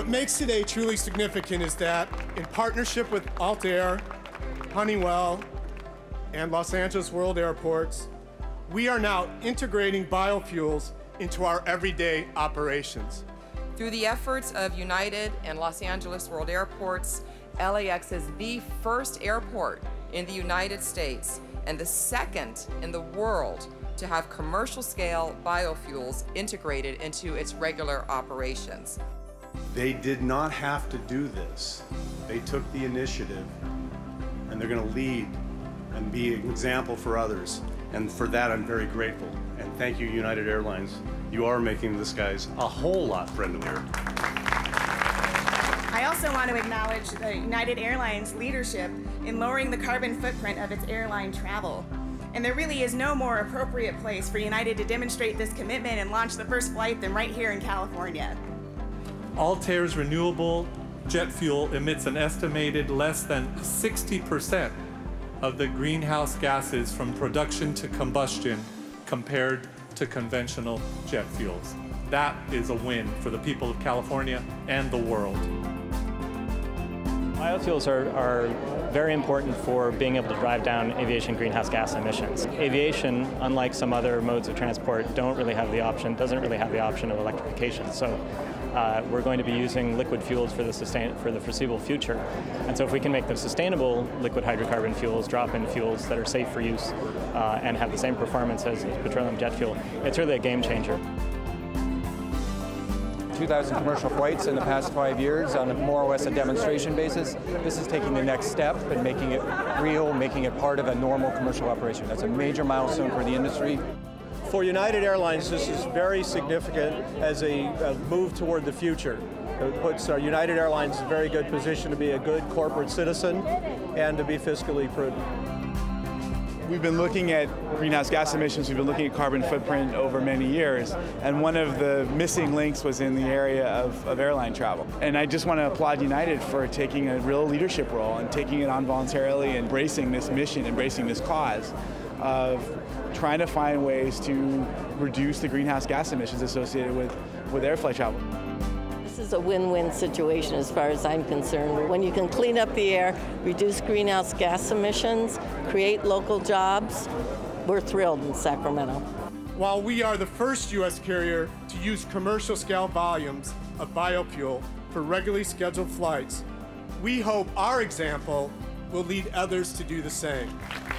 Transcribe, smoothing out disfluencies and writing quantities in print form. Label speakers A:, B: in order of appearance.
A: What makes today truly significant is that, in partnership with AltAir, Honeywell, and Los Angeles World Airports, we are now integrating biofuels into our everyday operations.
B: Through the efforts of United and Los Angeles World Airports, LAX is the first airport in the United States and the second in the world to have commercial-scale biofuels integrated into its regular operations.
C: They did not have to do this. They took the initiative, and they're going to lead and be an example for others. And for that, I'm very grateful. And thank you, United Airlines. You are making the skies a whole lot friendlier.
D: I also want to acknowledge the United Airlines leadership in lowering the carbon footprint of its airline travel. And there really is no more appropriate place for United to demonstrate this commitment and launch the first flight than right here in California.
E: AltAir's renewable jet fuel emits an estimated less than 60% of the greenhouse gases from production to combustion compared to conventional jet fuels. That is a win for the people of California and the world.
F: Biofuels are very important for being able to drive down aviation greenhouse gas emissions. Aviation, unlike some other modes of transport, doesn't really have the option of electrification. So we're going to be using liquid fuels for the foreseeable future. And so if we can make them sustainable liquid hydrocarbon fuels, drop-in fuels that are safe for use and have the same performance as petroleum jet fuel, it's really a game changer.
G: 2,000 commercial flights in the past 5 years on more or less a demonstration basis. This is taking the next step and making it real, making it part of a normal commercial operation. That's a major milestone for the industry.
H: For United Airlines, this is very significant as a move toward the future. It puts our United Airlines in a very good position to be a good corporate citizen and to be fiscally prudent.
I: We've been looking at greenhouse gas emissions, we've been looking at carbon footprint over many years, and one of the missing links was in the area of airline travel. And I just want to applaud United for taking a real leadership role and taking it on voluntarily, embracing this mission, embracing this cause of trying to find ways to reduce the greenhouse gas emissions associated with air flight travel.
J: This is a win-win situation as far as I'm concerned. When you can clean up the air, reduce greenhouse gas emissions, create local jobs, we're thrilled in Sacramento.
A: While we are the first U.S. carrier to use commercial-scale volumes of biofuel for regularly scheduled flights, we hope our example will lead others to do the same.